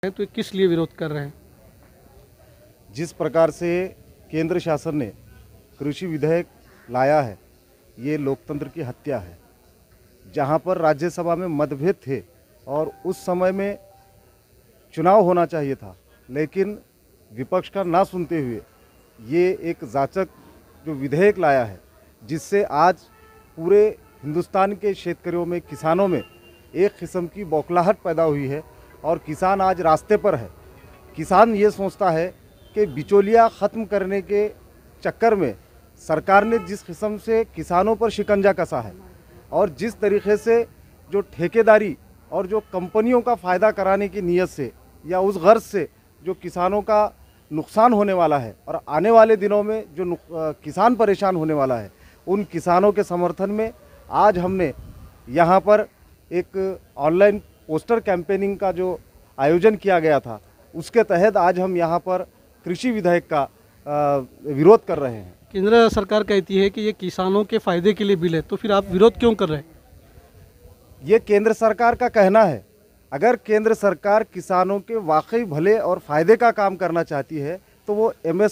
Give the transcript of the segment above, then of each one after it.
तो ये किस लिए विरोध कर रहे हैं? जिस प्रकार से केंद्र शासन ने कृषि विधेयक लाया है, ये लोकतंत्र की हत्या है। जहां पर राज्यसभा में मतभेद थे और उस समय में चुनाव होना चाहिए था, लेकिन विपक्ष का ना सुनते हुए ये एक जाचक जो विधेयक लाया है, जिससे आज पूरे हिंदुस्तान के शेतकरियों में, किसानों में एक किस्म की बौखलाहट पैदा हुई है और किसान आज रास्ते पर है। किसान ये सोचता है कि बिचौलिया ख़त्म करने के चक्कर में सरकार ने जिस किस्म से किसानों पर शिकंजा कसा है और जिस तरीके से जो ठेकेदारी और जो कंपनियों का फ़ायदा कराने की नीयत से या उस गर्ज से जो किसानों का नुकसान होने वाला है और आने वाले दिनों में जो किसान परेशान होने वाला है, उन किसानों के समर्थन में आज हमने यहाँ पर एक ऑनलाइन पोस्टर कैंपेनिंग का जो आयोजन किया गया था, उसके तहत आज हम यहाँ पर कृषि विधेयक का विरोध कर रहे हैं। केंद्र सरकार कहती है कि ये किसानों के फायदे के लिए बिल है, तो फिर आप विरोध क्यों कर रहे हैं? ये केंद्र सरकार का कहना है। अगर केंद्र सरकार किसानों के वाकई भले और फ़ायदे का काम करना चाहती है तो वो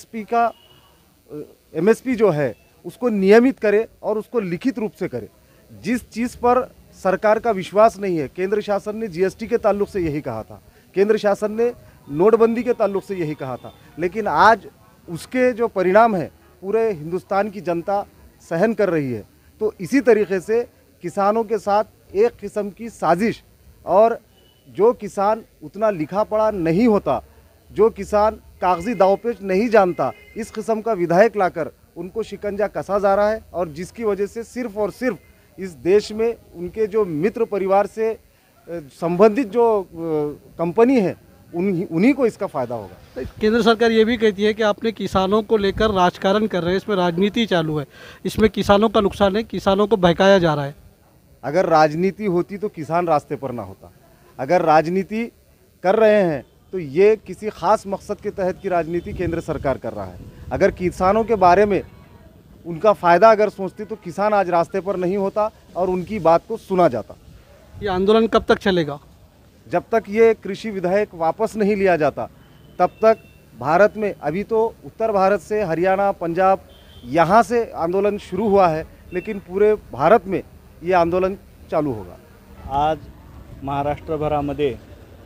एमएसपी जो है उसको नियमित करे और उसको लिखित रूप से करे। जिस चीज़ पर सरकार का विश्वास नहीं है, केंद्र शासन ने जीएसटी के ताल्लुक से यही कहा था, केंद्र शासन ने नोटबंदी के ताल्लुक से यही कहा था, लेकिन आज उसके जो परिणाम है पूरे हिंदुस्तान की जनता सहन कर रही है। तो इसी तरीके से किसानों के साथ एक किस्म की साजिश, और जो किसान उतना लिखा पढ़ा नहीं होता, जो किसान कागजी दावपेच नहीं जानता, इस किस्म का विधेयक लाकर उनको शिकंजा कसा जा रहा है और जिसकी वजह से सिर्फ और सिर्फ इस देश में उनके जो मित्र परिवार से संबंधित जो कंपनी है उन्हीं को इसका फ़ायदा होगा। केंद्र सरकार ये भी कहती है कि आपने किसानों को लेकर राजकारण कर रहे हैं, इसमें राजनीति चालू है, इसमें किसानों का नुकसान है, किसानों को बहकाया जा रहा है। अगर राजनीति होती तो किसान रास्ते पर ना होता। अगर राजनीति कर रहे हैं तो ये किसी ख़ास मकसद के तहत की राजनीति केंद्र सरकार कर रहा है। अगर किसानों के बारे में उनका फ़ायदा अगर सोचती तो किसान आज रास्ते पर नहीं होता और उनकी बात को सुना जाता। ये आंदोलन कब तक चलेगा? जब तक ये कृषि विधेयक वापस नहीं लिया जाता तब तक भारत में, अभी तो उत्तर भारत से हरियाणा, पंजाब, यहाँ से आंदोलन शुरू हुआ है, लेकिन पूरे भारत में ये आंदोलन चालू होगा। आज महाराष्ट्रभरामध्ये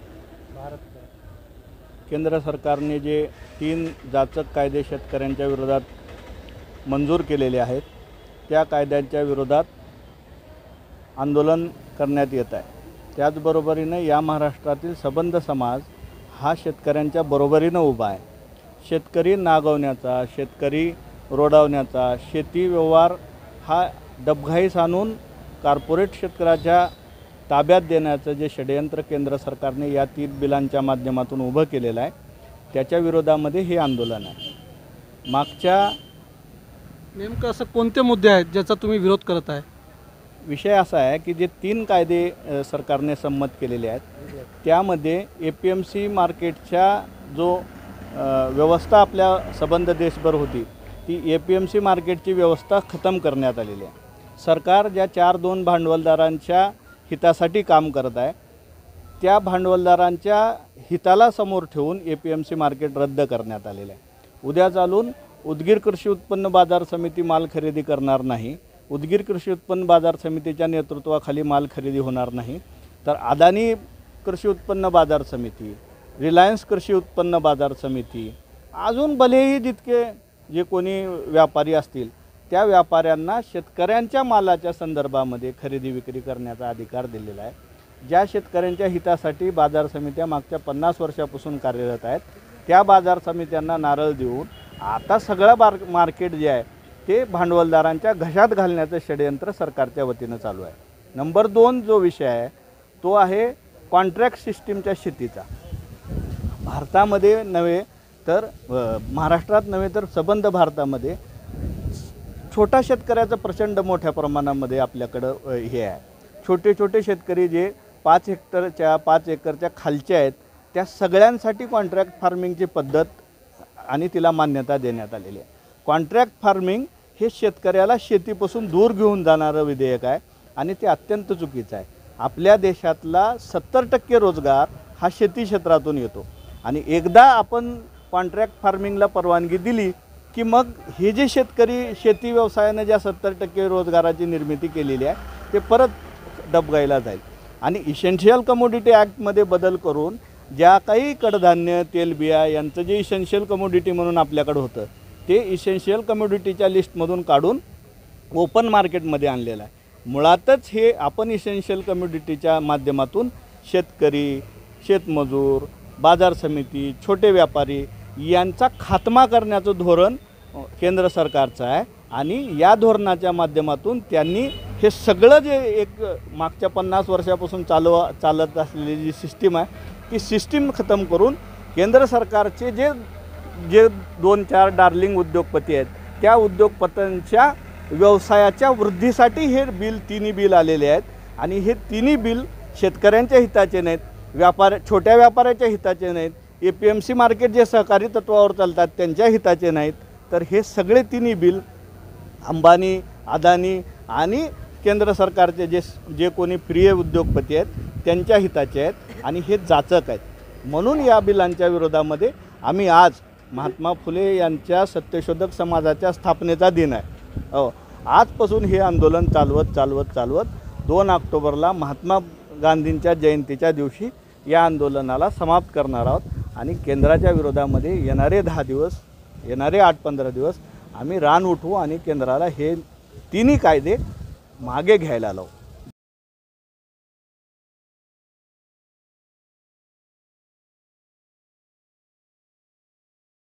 केंद्र सरकारने जे 3 जाचक कायदे शेतकऱ्यांच्या विरोधात मंजूर केलेले आहेत, त्या कायद्यांच्या विरोधात आंदोलन करण्यात येत आहे। त्याचबरोबरीने या महाराष्ट्रातील सबंध समाज हा शेतकऱ्यांच्या बरोबरीने उभा आहे। शेतकरी नागवण्याचा, शेतकरी रोडावण्याचा, शेती व्यवहार हा डबघाईस आणून कॉर्पोरेट शेतकऱ्याच्या ताब्यात देण्याचं जे षडयंत्र केंद्र सरकारने या 3 बिलांच्या माध्यमातून उभं केलेलं आहे, त्याच्या विरोधामध्ये हे आंदोलन आहे। मागच्या नेमकं असं कोणते मुद्दे आहेत ज्याचा तुम्ही विरोध करत आहे? विषय असा आहे की जे 3 कायदे सरकारने संमत केलेले आहेत, त्यामध्ये APMC मार्केटच्या जो व्यवस्था आपल्या सबंध देशभर होती, ती APMC मार्केटची व्यवस्था खतम करण्यात आलेली आहे। सरकार ज्या 4-2 भांडवलदारांच्या हितासाठी काम करत आहे, त्या भांडवलदारांच्या हिताला समोर ठेवून APMC मार्केट रद्द करण्यात आलेलं आहे। उद्या चालून उदगीर कृषी उत्पन्न बाजार समिती माल खरेदी करणार नाही, उदगीर कृषी उत्पन्न बाजार समितीच्या नेतृत्वाखाली माल खरेदी होणार नाही, तर अदानी कृषी उत्पन्न बाजार समिती, रिलायन्स कृषी उत्पन्न बाजार समिती, अजून भलेही जितके जे कोणी व्यापारी असतील त्या व्यापाऱ्यांना शेतकऱ्यांच्या मालाच्या संदर्भामध्ये खरेदी विक्री करण्याचा अधिकार दिलेला आहे। ज्या शेतकऱ्यांच्या हितासाठी बाजार समित्या मागच्या 50 वर्षापासून कार्यरत आहेत, त्या बाजार समित्यांना नारळ देऊन आता सगळं मार्केट जे आहे ते भांडवलदारांच्या घशात घालण्याचं षडयंत्र सरकारच्या वतीनं चालू आहे। नंबर 2 जो विषय आहे तो आहे कॉन्ट्रॅक्ट सिस्टीमच्या शेतीचा। भारतामध्ये नव्हे तर महाराष्ट्रात नव्हे तर सबंध भारतामध्ये छोटा शेतकऱ्याचं प्रचंड मोठ्या प्रमाणामध्ये आपल्याकडं हे आहे। छोटे छोटे शेतकरी जे 5 हेक्टरच्या 5 एकरच्या खालचे आहेत, त्या सगळ्यांसाठी कॉन्ट्रॅक्ट फार्मिंगची पद्धत आणि तिला मान्यता देण्यात आलेली आहे। कॉन्ट्रॅक्ट फार्मिंग हे शेतकऱ्याला शेतीपासून दूर घेऊन जाणारं विधेयक आहे आणि ते अत्यंत चुकीचं आहे। आपल्या देशातला 70% रोजगार हा शेती क्षेत्रातून येतो आणि एकदा आपण कॉन्ट्रॅक्ट फार्मिंगला परवानगी दिली की मग हे जे शेतकरी शेती व्यवसायाने ज्या 70% रोजगाराची निर्मिती केलेली आहे ते परत डबघाईला जाईल आणि इसेन्शियल कमोडिटी ॲक्टमध्ये बदल करून ज्या काही कडधान्य तेलबिया यांचं जे इसेन्शियल कमोडिटी म्हणून आपल्याकडं होतं ते इसेन्शियल कमोडिटीच्या लिस्टमधून काढून ओपन मार्केटमध्ये आणलेलं आहे। मुळातच हे आपण इसेन्शियल कमोडिटीच्या माध्यमातून शेतकरी, शेतमजूर, बाजार समिती, छोटे व्यापारी यांचा खात्मा करण्याचं धोरण केंद्र सरकारचं आहे आणि या धोरणाच्या माध्यमातून त्यांनी हे सगळं जे एक मागच्या 50 वर्षापासून चालत असलेली जी सिस्टीम आहे ती सिस्टीम खतम करून केंद्र सरकारचे जे 2-4 डार्लिंग उद्योगपती आहेत त्या उद्योगपत्यांच्या व्यवसायाच्या वृद्धीसाठी हे तिन्ही बिल आलेले आहेत आणि हे तिन्ही बिल शेतकऱ्यांच्या हिताचे नाहीत, छोट्या व्यापाऱ्याच्या हिताचे नाहीत, APMC मार्केट जे सहकारी तत्वावर चालतात त्यांच्या हिताचे नाहीत, तर हे सगळे तिन्ही बिल अंबानी, अदानी आणि केंद्र सरकारचे जे कोणी प्रिय उद्योगपती आहेत त्यांच्या हिताचे आहेत आणि हे जाचक आहेत। म्हणून या बिलांच्या विरोधामध्ये आम्ही आज महात्मा फुले यांच्या सत्यशोधक समाजाच्या स्थापनेचा दिन आहे, आजपासून हे आंदोलन चालवत 2 ऑक्टोबरला महात्मा गांधींच्या जयंतीच्या दिवशी या आंदोलनाला समाप्त करणार आहोत आणि केंद्राच्या विरोधामध्ये येणारे 10 दिवस, येणारे 8-15 दिवस आम्ही रान उठवू आणि केंद्राला हे तिन्ही कायदे मागे घ्यायला लावू।